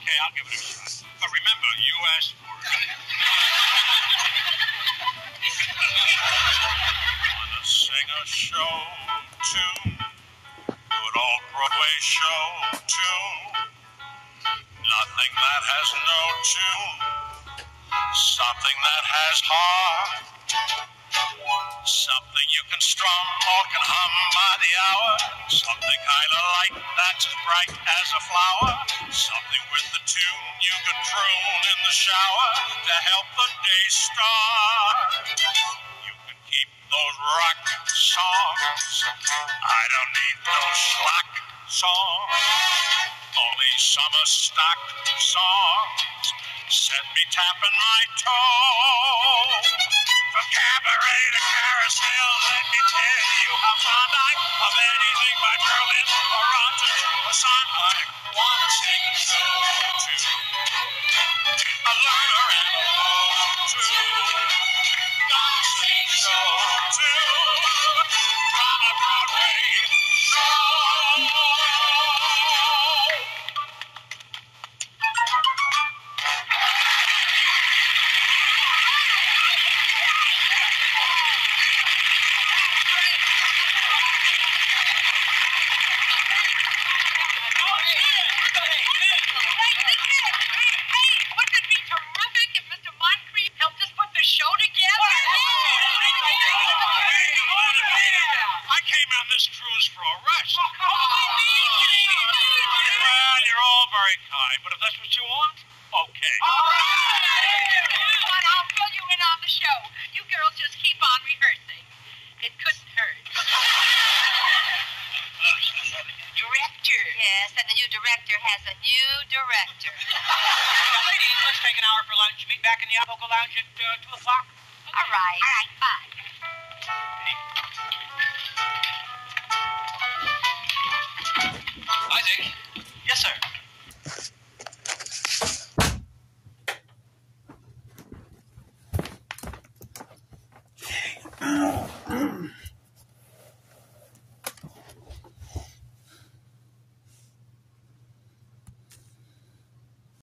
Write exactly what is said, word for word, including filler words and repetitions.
Okay, I'll give it a shot. But remember, you asked for it. Wanna sing a show tune? Good old Broadway show tune. Nothing that has no tune. Something that has heart. Something you can strum or can hum by the hour. Something kind of light that's as bright as a flower. Something with the tune you can croon in the shower to help the day start. You can keep those rock songs. I don't need those schlock songs. Only summer stock songs set me tapping my toe. From cabaret to carousel, let me tell you how fond I'm of anything by Berlin or Rogers or Sondheim. Wanna sing a show too, a learner and a low too. Gotta sing a show too, from a Broadway show. This cruise for a rest. Well, you're all very kind, but if that's what you want, okay. All right. But I'll fill you in on the show. You girls just keep on rehearsing. It couldn't hurt. Director. Yes, and the new director has a new director. Now, ladies, let's take an hour for lunch. Meet back in the Apple Lounge at uh, two o'clock. All right. All right.